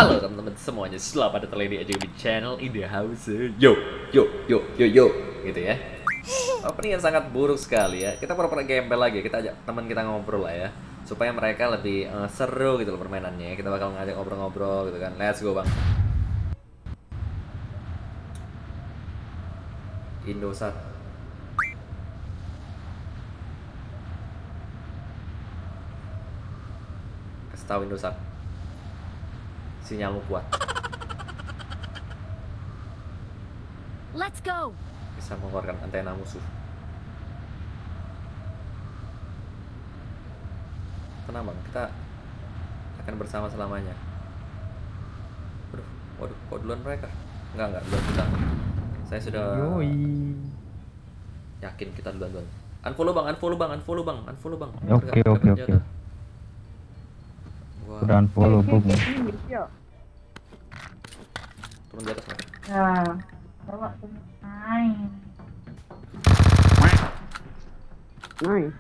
Halo teman-teman semuanya, selamat datang lagi di channel In The House. Yo, gitu ya. Opening yang sangat buruk sekali ya. Kita pura-pura gembel lagi, kita ajak teman kita ngobrol lah ya, supaya mereka lebih seru gitu loh permainannya. Kita bakal ngajak ngobrol-ngobrol gitu kan. Let's go bang. Indosat. Kasih tahu Indosat. Sinyalmu kuat. Let's go. Bisa mengeluarkan antena musuh. Tenang bang, kita akan bersama selamanya. Waduh, kok duluan mereka? Enggak, duluan kita. Saya sudah yakin kita duluan. Unfollow bang. Oke. Udah unfollow gue. Turun di atas mereka. Ya, bawa main. Nice.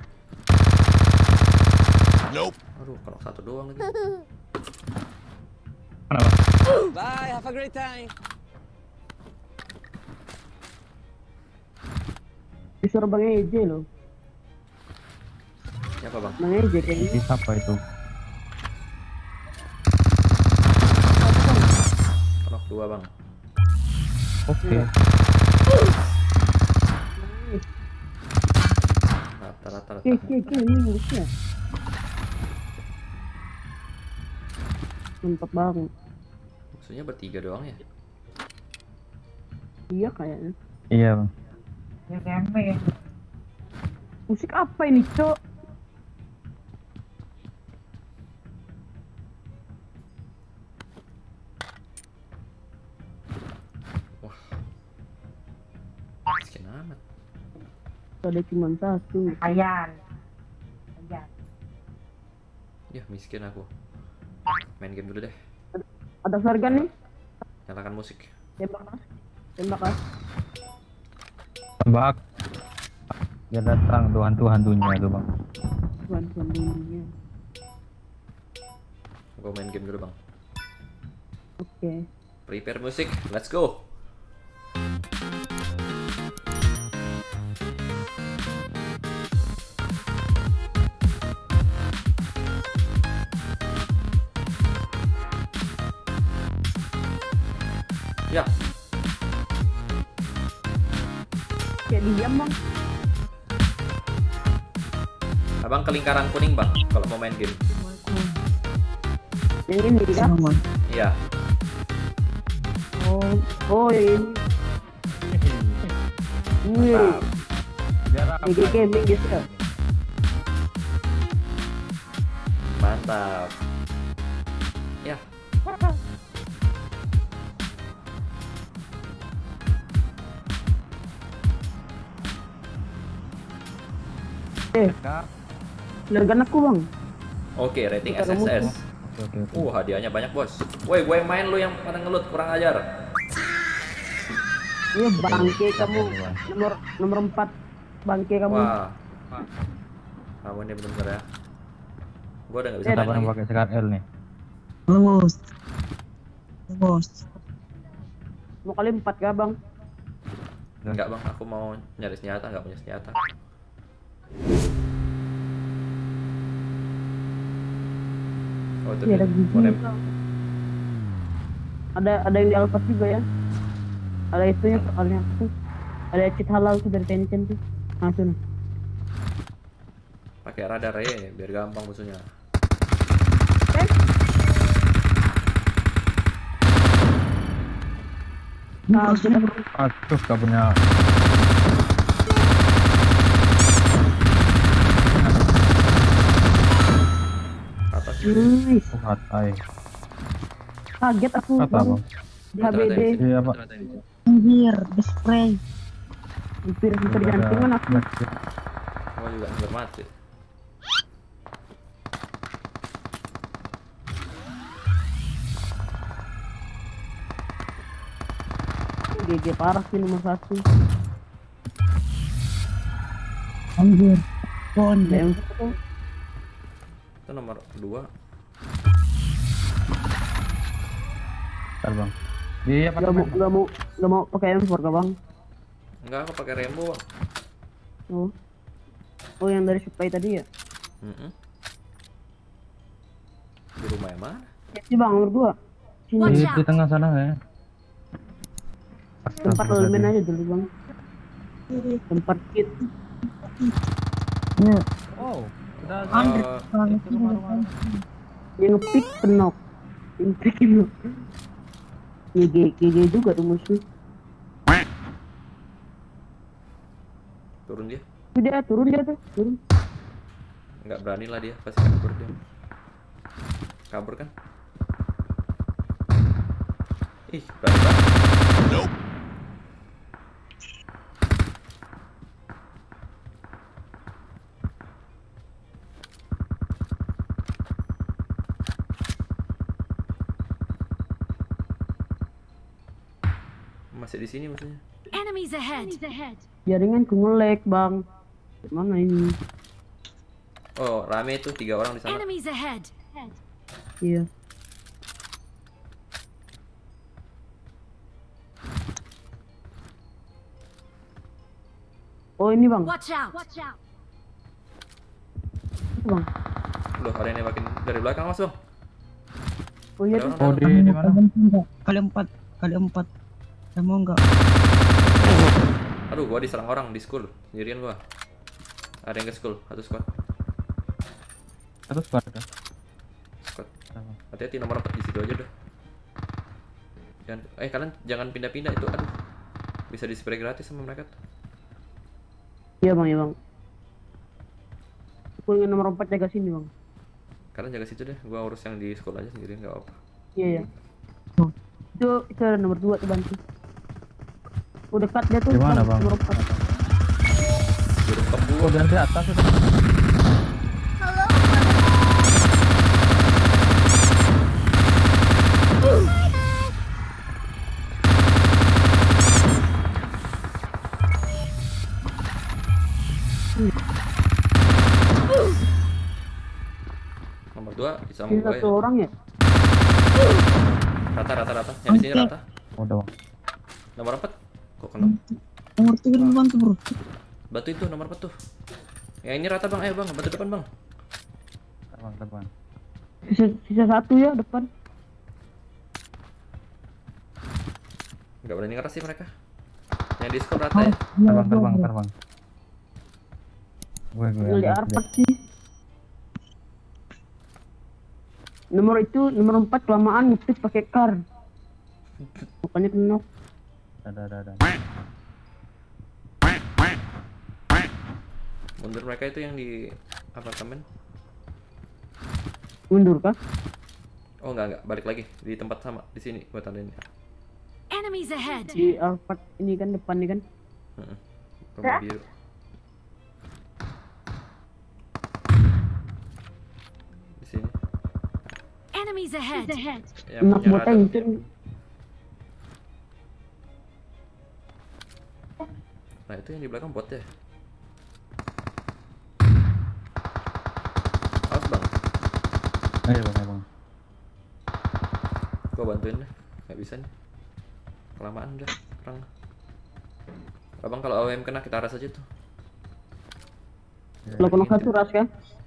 Nope. Aduh, kalau satu doang lagi. Kenapa? Bye, have a great time. Disuruh Bang Eje loh. Siapa bang? Bang Eje kayaknya. Siapa itu? Knock 2 bang. Oke. Rata-rata. Ini musuhnya. Mantap banget. Maksudnya bertiga doang ya? Iya kayaknya. Iya bang. Ya kayaknya. Musik apa ini, Cok? Wah. Miskin amat. Ada cuma satu. Ayan. Ya miskin aku. Main game dulu deh. Ada sargan nih. Nyalakan musik. Tembak ah. Tembak. Dia datang Tuhan-Tuhan dunia tuh bang. Tuan dunia. Gue main game dulu bang. Oke. Prepare musik, let's go. Ya, Kayak diam bang. abang ke lingkaran kuning bang, kalau mau main game. Yang ini kan? Iya. Oh ini. Ini. Ini gaming gitu. Mantap. Ya. Largan aku bang. Oke, rating Kita SSS. Oke. Hadiahnya banyak bos. Woi, gue yang main lu yang pada ngelut, kurang ajar. Ini bangke kamu. Nomor 4 bangke kamu. Wah. Kamu ini bener-bener ya. Gue udah gak bisa Siapa main yang lagi. pakai sekat L nih? Bos. Mau kali 4 gak bang? Enggak bang, aku mau nyari senjata, nggak punya senjata. Oh itu Iya, ada dia. gigi. Monem. Ada yang di Alphard juga ya. Ada itunya soalnya tuh. Ada cheat halal tuh dari Tencent tuh. Langsung. Pakai radar ya, biar gampang musuhnya. Nah, sudah Aduh, gak punya. Atas. nice. Hatai. Kaget aku Apa bang. bang? Di HBD. Iya pak. Anjir, di spray. Hampir jantungan aku. Oh juga hampir mati. GG parah sih nomor 1. Anjir. Pon. DM Itu nomor 2. Ntar bang. Di Gak mau, apartemen. gak mau, gak mau pakai M4 kah bang? Enggak, aku pakai Rainbow, Bang. Oh, oh yang dari supply tadi ya? Mm-mm. Di rumah yang mana? Ya sih bang, nomor 2. Watch Di out. tengah sana ya. Tempat elemen aja dulu bang. Tempat kit. Ya, Oh, udah banget itu rumah-rumah. Yang ngepick penok. Yang ngepick penok. GG juga tuh musuh. Turun dia. Dia turun dia tuh, turun. Nggak berani lah dia, pasti kabur dia. Kabur kan? Ih, berani banget. Masih di sini maksudnya. Enemies ahead. Jaringan ku nge-lag bang. Mana ini? Oh, rame tuh 3 orang di sana. Enemies ahead. Iya. Oh ini bang, Watch out. itu bang. Loh, ada yang nembakin dari belakang, Mas, Bang. Oh iya Ada tuh. orang Oh, dalam. di mana? kali empat. Ya mau enggak? Aduh, gua diserang orang di school. Sendirian gua. Ada yang ke school, satu squad. Satu squad kan? Squad. Hati-hati nomor 4 di situ aja dah. Jangan, kalian jangan pindah-pindah itu. Aduh. Bisa di spray gratis sama mereka tuh. Iya bang, iya bang. Aku ingin nomor 4 jaga sini bang. Kalian jaga situ deh, gua urus yang di school aja sendirian, nggak apa-apa. Iya ya. Itu ada nomor 2 tuh bantu. Oh dekat dia tuh. Di mana, Bang? Nomor 4. Burung kembung. Oh, dan di atas itu. Nomor 2 bisa Ini sama gua ya. satu orang ya? Rata. Yang di sini rata. Udah bang. Nomor 4. Kok kena? Nomor 3 bantu bro. Batu itu nomor 4 tuh. Yang ini rata, Bang. Ayo, Bang, batu depan, Bang. Terbang. Sisa satu ya depan. Nggak berani ngeras sih mereka. Yang di school rata ya. Terbang. Gue Beli arpat sih. Nomor 4 kelamaan ngetik pakai kar. Bukannya kenok. Ada. Mundur mereka itu yang di apartemen. Mundur kah? Oh, enggak, balik lagi di tempat sama di sini gua tandain. Enemies ahead. Di arpat ini kan depan nih kan. Heeh. Rumah biru. Di sini. Enemies ahead. Yang Enak punya buat radar. tank. Nah, itu yang di belakang bot ya. Awas, Bang. Ayo bang. Gua bantuin deh. Nggak bisa nih. Kelamaan udah perang. Abang kalau AWM kena kita ras aja tuh. Kalau kena satu ras kan?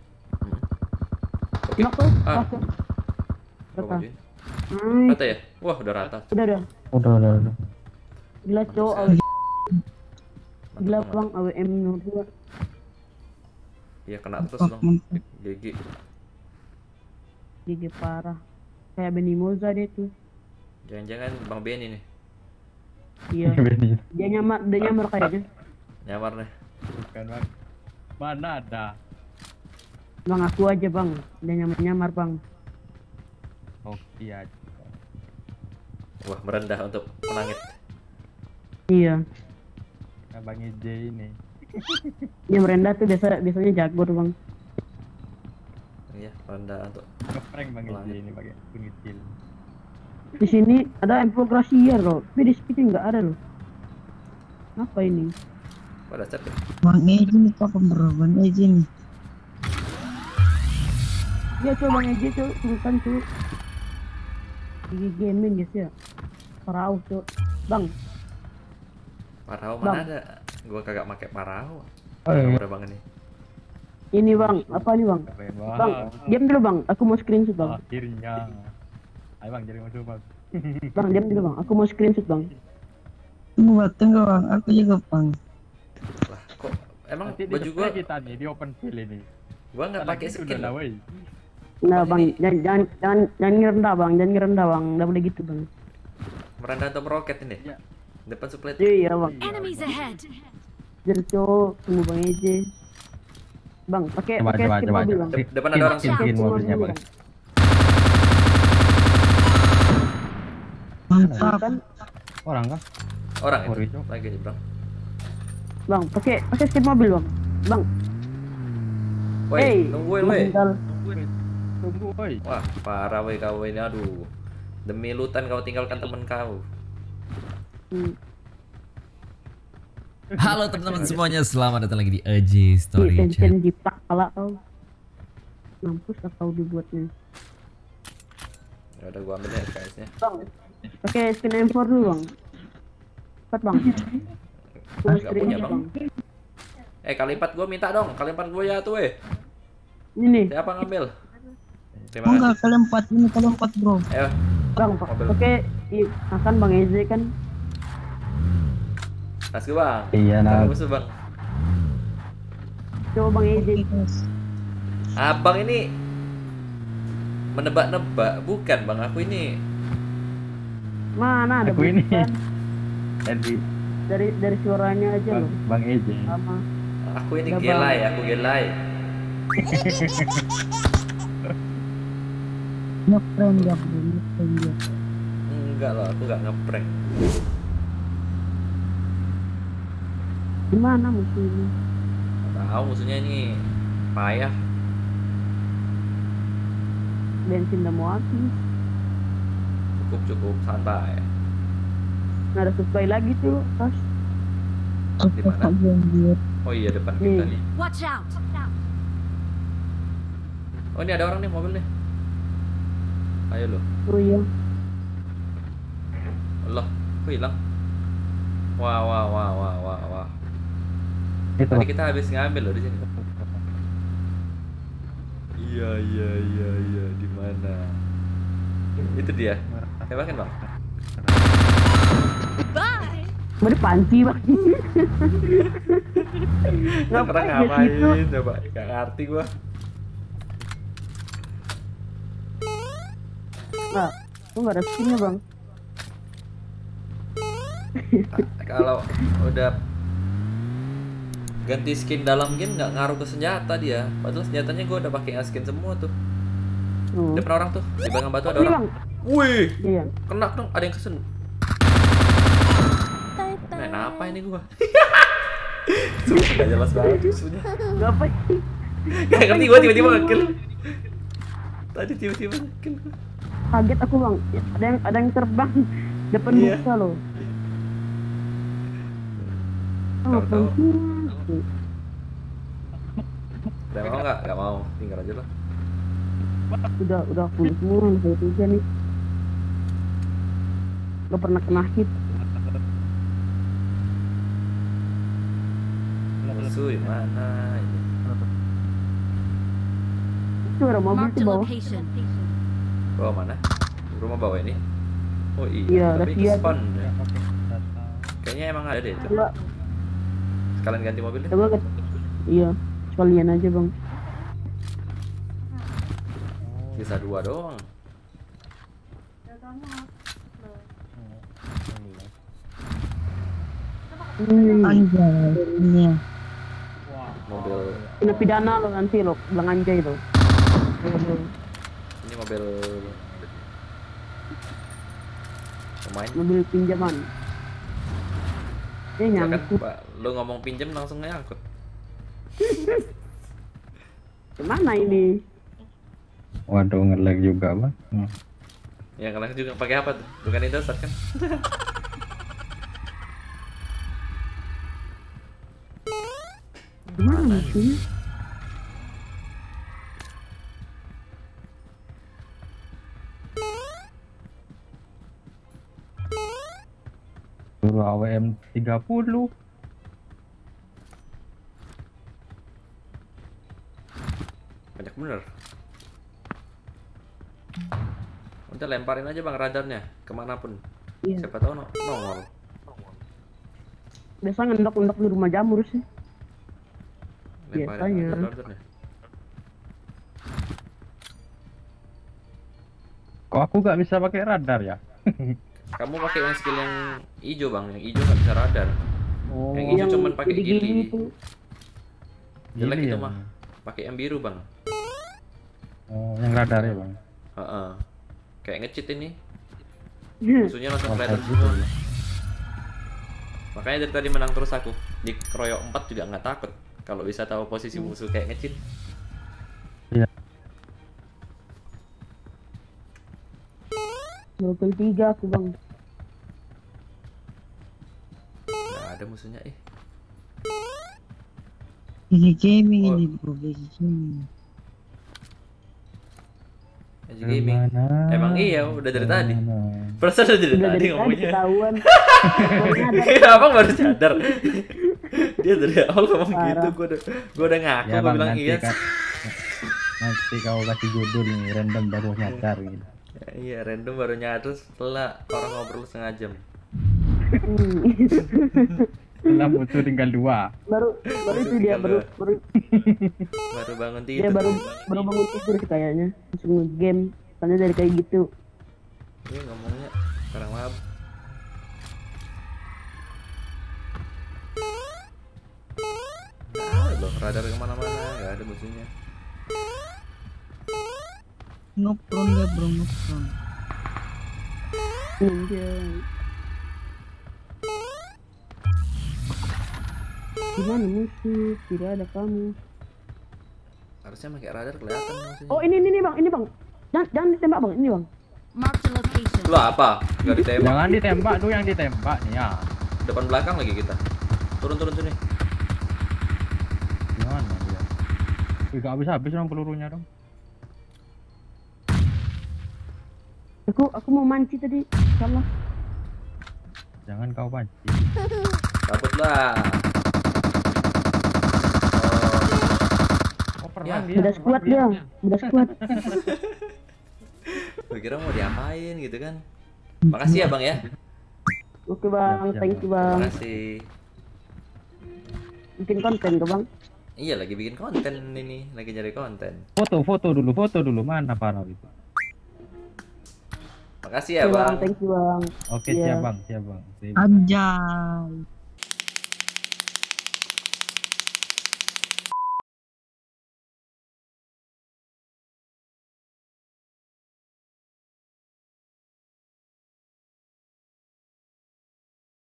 Oke. Knock tuh, Ah, ras tuh. gua Rata. bantuin. Nice. Rata ya? Wah, udah rata. Udah. Udah. Gila cowok Mantap, Gila mantap. bang AWM nomor 2. Iya, kena terus, Bang. Mantap. GG. GG parah. Kayak Benny Moza deh tuh. Jangan-jangan Bang Benny nih. Iya. Benny. Dia nyamar kayaknya. Nyamar nih. Bukan bang. Mana ada? Bang aku aja bang. Dia nyamar bang. Oke aja. Wah, merendah untuk pelangit. Iya. Abang EJ ini. Dia merendah tuh biasanya jago tuh bang. Iya, merendah untuk Ngeprank bang EJ ini pakai pengitil. Di sini ada infograsier loh. Tapi di speed nggak ada loh. Apa ini? pada chat ya. Bang Eji nih kok bro, Bang Eji nih. Iya coba bang Eji tuh tulisan tuh. Di gaming guys ya. Parau tuh. Bang, Parau Bang. mana ada? Gua kagak pakai parau. Oh, iya. Udah bang ini. ini bang, apa nih bang? Keren Bang, banget. diam dulu bang, aku mau screenshot bang. Akhirnya. Ayo bang, jadi masuk bang. Bang, diam dulu bang, aku mau screenshot bang. Tunggu bang, aku juga bang. Lah, kok emang Nanti di baju gua display kita nih di open field ini. gua nggak pakai Udah skin. lah, woi. Nah Bang, bang, jangan ngerendah bang, jangan ngerendah bang, nggak boleh gitu bang. Merendah atau meroket ini? Iya. Depan supply. Iya bang, Enemies ahead. jadi cowok tunggu bang Eje. Bang, pakai Coba, pakai coba, skin coba, mobil coba. bang. Depan ada orang Skin Watch out. mobilnya bang. Mantap. Kan, Orang kah? Orang Oh, itu. itu. Lagi aja, Bang. bang, pakai skin mobil bang. Bang, Woi, tungguin woi. meninggal. Tunggu, woi. Wah, parah woi kau ini, aduh. Demi lutan kau tinggalkan temen kau. Hmm. Halo teman-teman semuanya, selamat datang lagi di AJ Story Chat. Tencen jiplak pala kau. Mampus lah kau dibuatnya. Ya udah gua ambil ya guysnya. Bang, pakai skin M4 dulu bang. Cepat bang. Aku Nggak screen punya, aja, Bang. Kali 4 gua minta dong, kali 4 gua ya tuh Ini nih, Siapa ngambil? Terima Oh kasih. enggak, kalian 4 ini kalian 4 bro. Ayo, bang, Mobil. pakai akan bang Eze kan. tas gua bang. Iya, nah. Tas musuh bang. Coba bang Eze. Abang ini menebak-nebak, bukan bang. Aku ini Mana ada Aku ini. bukan? Dari Dari suaranya aja loh. Bang Eje. Sama. aku ini Udah, Bang. gelai, aku gelai. Ngeprank dia bro, ngeprank dia. Enggak loh, aku nggak ngeprank. Gimana musuh ini? Tahu musuhnya ini payah. Bensin udah mau habis. Cukup santai. Nggak ada supply lagi tuh, pas. Di mana? Dia. Oh iya depan kita nih. Watch out. Oh ini ada orang nih mobil nih. Ayo lo. Oh iya. Allah, kok hilang? Wah. Itu Tadi bang. kita habis ngambil loh di sini. Iya, di mana? Itu dia. Tembakin bang. Bye. Mau dipanci bang. Orang dia situ? ngapain? Coba, gak ngerti gua. Nggak, lu nggak ada skinnya bang. Kalau udah ganti skin dalam game nggak ngaruh ke senjata dia. Padahal senjatanya gua udah pakai skin semua tuh. Oh. Depan orang tuh, di belakang batu ada Ini orang. bang. Wih, Iya. kena dong, ada yang kesen. Main apa ini gua? Sumpah gak jelas banget musuhnya. Ngapain? Gak ngerti gua tiba-tiba nge-kill. Tadi tiba-tiba nge-kill gua. Kaget aku bang. Ada yang terbang depan Iya. muka loh. Tahu-tahu. Tahu. Udah mau nggak? Gak mau, tinggal aja lah. Udah full semua saya tiga nih. Gak pernah kena hit. Musuh di mana ini? Itu ada mobil Marked tuh a bawah. location. Bawa mana? Rumah bawah ini? Oh Iya, iya, ada tapi itu dia. spawn ya. Kayaknya emang ada deh itu. Coba, Sekalian ganti mobilnya. coba ke. Iya, sekalian aja bang. Bisa 2 doang. Anjay, ini ya. Mobil Kena pidana lo nanti lo, bilang anjay lo. ini mobil pemain. Mobil pinjaman. Ya kan, Nyangkut. Pak, lu ngomong pinjam langsung nyangkut. Kemana ini? Waduh, nge-lag juga bang. Ya kalian juga pakai apa tuh? Bukan Indosat kan? Kemana musuhnya? Suruh AWM 30. Banyak bener. Udah lemparin aja bang radarnya kemanapun. Iya. Siapa tahu nongol. Biasa ngendok-ngendok di rumah jamur sih. Lemparin Biasanya. aja radarnya. Kok aku gak bisa pakai radar ya? Kamu pakai yang skill yang hijau bang, yang hijau nggak bisa radar. Oh, Yang hijau cuman pakai gili. itu. Jelek gili itu ya, mah. Bang? Pakai yang biru bang. Oh, yang radar ya bang. Heeh. Kayak nge-cheat ini. Iya. Musuhnya langsung Oh, kelihatan kayak gitu semua. ya. Makanya dari tadi menang terus aku. Di keroyok 4 juga nggak takut. Kalau bisa tahu posisi musuh kayak nge-cheat. Iya. Level 3 aku bang. Nggak ada musuhnya Ini gaming Oh. ini bro, basic gaming. Aja gaming. Kemana? Emang iya, udah dari tadi. Kemana? Perasaan udah dari Udah tadi dari tadi ngomongnya. ketahuan. Abang baru sadar. Dia dari awal ngomong Parah. gitu, gua udah ngaku, Ya gua bang, bilang nanti iya. nanti kau kasih judul nih, random baru nyadar gitu. Ya, iya, random baru nyadar setelah orang ngobrol setengah jam. Setelah musuh tinggal 2. baru itu dia tinggal baru bangun dia tidur. baru bangun tidur sih kayaknya langsung game soalnya dari kayak gitu. Ini ngomongnya sekarang mabuk. Nggak ada loh, radar kemana-mana, nggak ada musuhnya. Ngopron dia bro, ngopron. Anjay. Gimana musuh? Tidak ada kamu. Harusnya pakai radar kelihatan musuhnya. Oh ini bang, ini bang. Jangan ditembak bang, ini bang. Mark the location. Lo apa? Gak ditembak. Jangan ditembak tuh, yang ditembak nih ya. Depan belakang lagi kita. Turun sini. Gimana dia? Wih, gak habis-habis dong pelurunya dong. Aku mau manci tadi, salah. Jangan kau pancing. Kabut lah. Oh, Ya, pernah Udah squad dia, udah squad. Gue kira mau diapain gitu kan. Makasih ya bang ya. Oke bang, Siap, thank you Terima bang. kasih. Bikin konten ke bang. Iya lagi bikin konten ini, lagi nyari konten. Foto dulu. Mana Farah itu? Makasih ya Oke bang. bang, thank you bang. Oke, Iya. siap bang. Sip. Anjay.